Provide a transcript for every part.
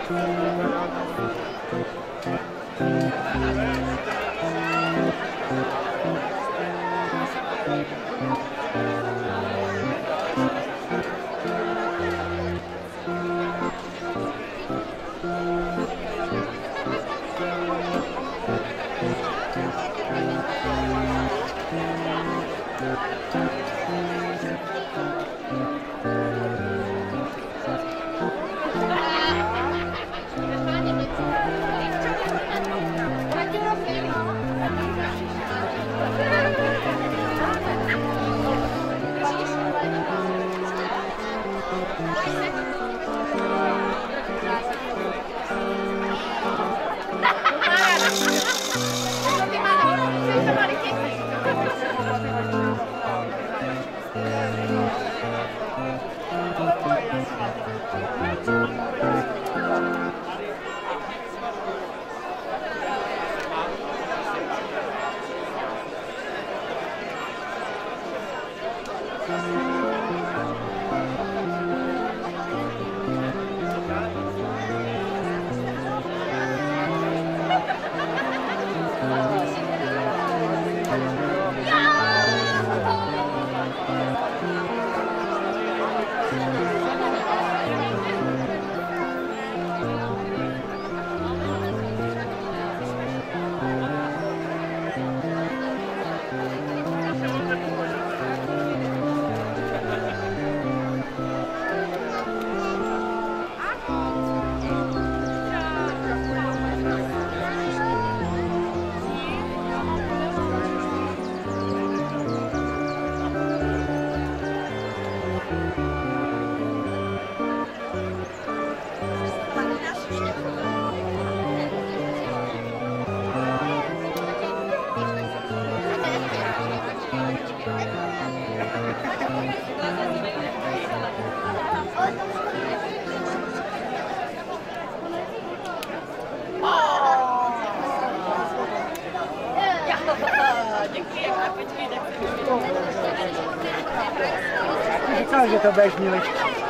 Říkal, že to budeš milečky.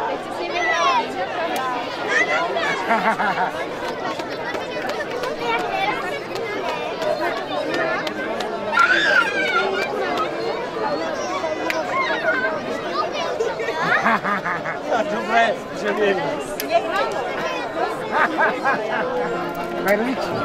Dobré, že vím. Perličí.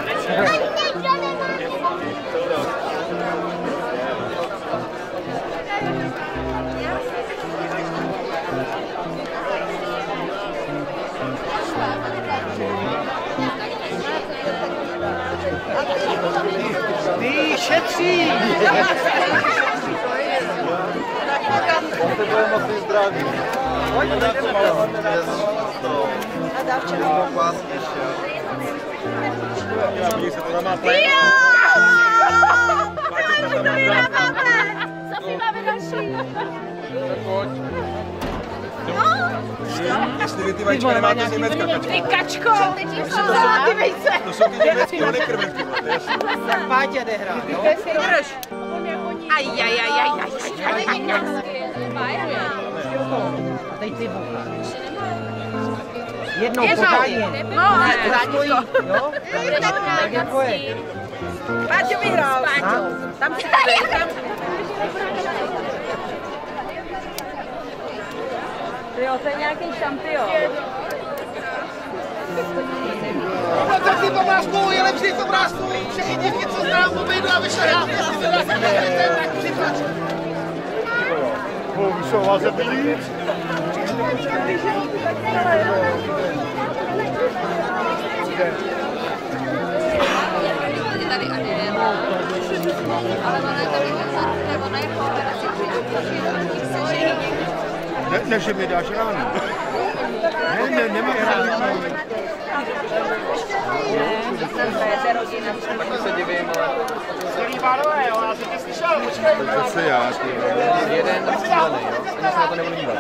Ty šetří! On to bude moc zdraví. A dávčera. Já se to tam má play. Sofie, máme další. Jestli vy ty vajíčka nemáte z Německa, kačko. Ty kačko! Ty vejce! To jsou ty německý, ony krvenky. Tak Páťa jde hrát, jo? Drž. Ajajajajaj. Dej ty buka. Jednou pořádně. No, Stojí, jo? Tak je tvoje. Páťo vyhrál. Tam si tady. Jo, to je nějaký šampion. Tak si obrázku, je lepší z obrázku. Všechny dívky, co znám, obejdu a vyšel. Vyšoval se blíc. Je tady Adéla, ale ona je tady ona je po operaci. Ne, že mi dáš ráno. Ne, nemá ráno. Taky se divím, ale... Celý pánové, jo, já jsem tě slyšel, počkej. Zase já, ty. Jeden rozstřílený, jo? Ani se na to nebudu dívat.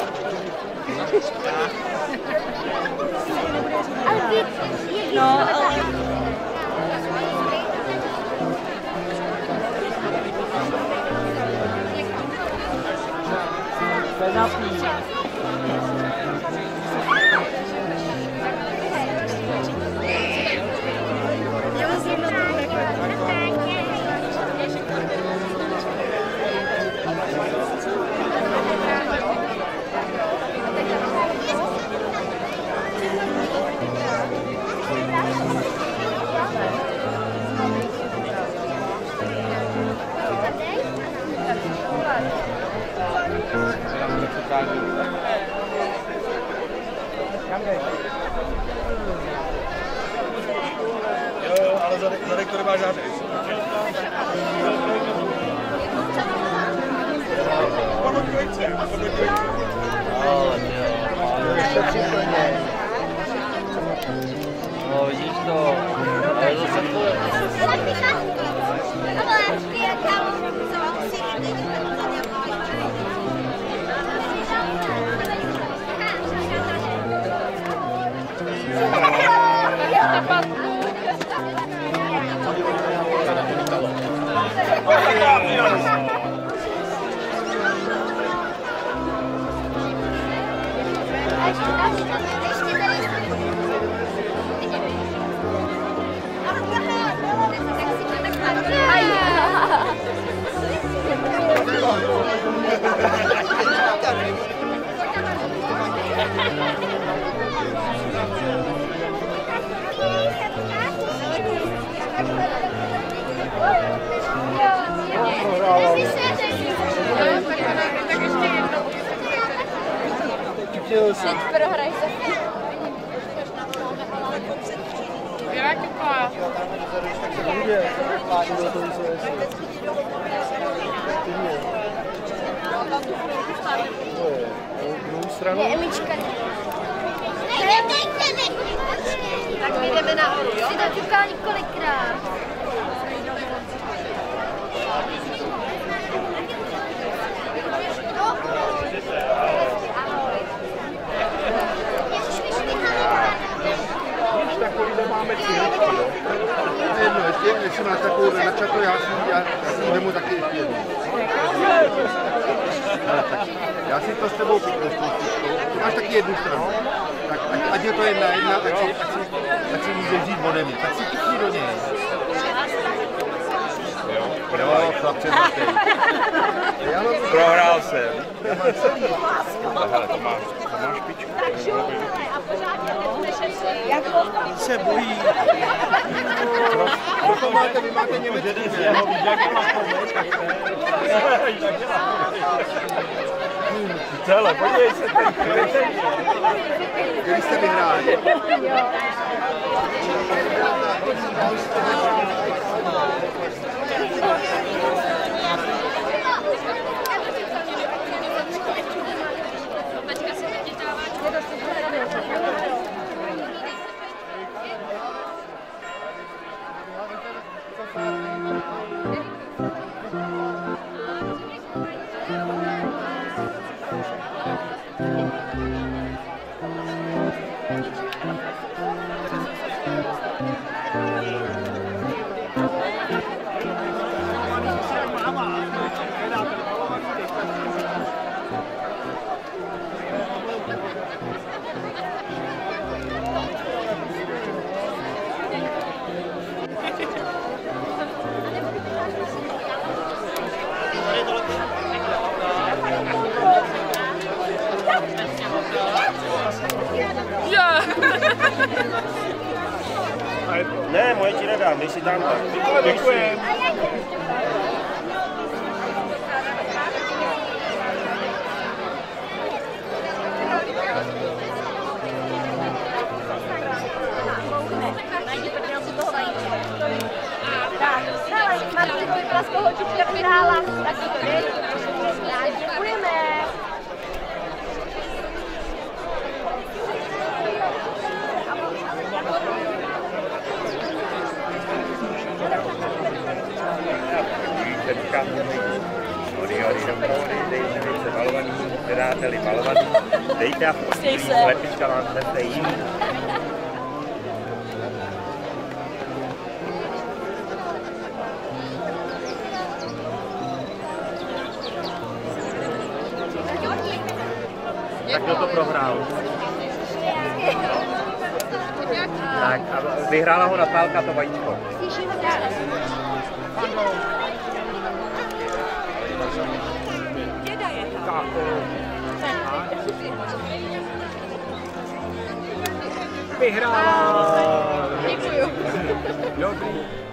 No, ale... Tážu. Jo, ale zadek to nemá žádný. No vidíš to, ale zase to je. Teď prohraj se. Jak to? Je Emička. Tak my jdeme nahoru, jo? Jsi to ťukal několikrát. Máme cílečky, jo? Jedno, ještě máš takovou načatou, já si vemu taky ještě jednu. Já si to s tebou píknu, ty máš taky jednu stranu. Tak ať je to jedna, ať si můžeš žít ode mě, tak si píkni do něj. Jo, chlapče, Prohrál jsem. Hele, to máš špičku. Se bojí. Vy máte německý, ne? Hele, podívej se ten. Kdy jste vyhráli? Ne, moje ti nedám, dej si tam. Děkuji. Martin Vyprasko holčička vyhrála, tak to je. Děkujeme. Dejte malovaný, dáte-li malovaný, dejte a v lepička vám hnete jiný. Tak kdo to prohrál? Tak a vyhrála ho Natálka to vajíčko. Vyhrála! Děkuju. Dobrý.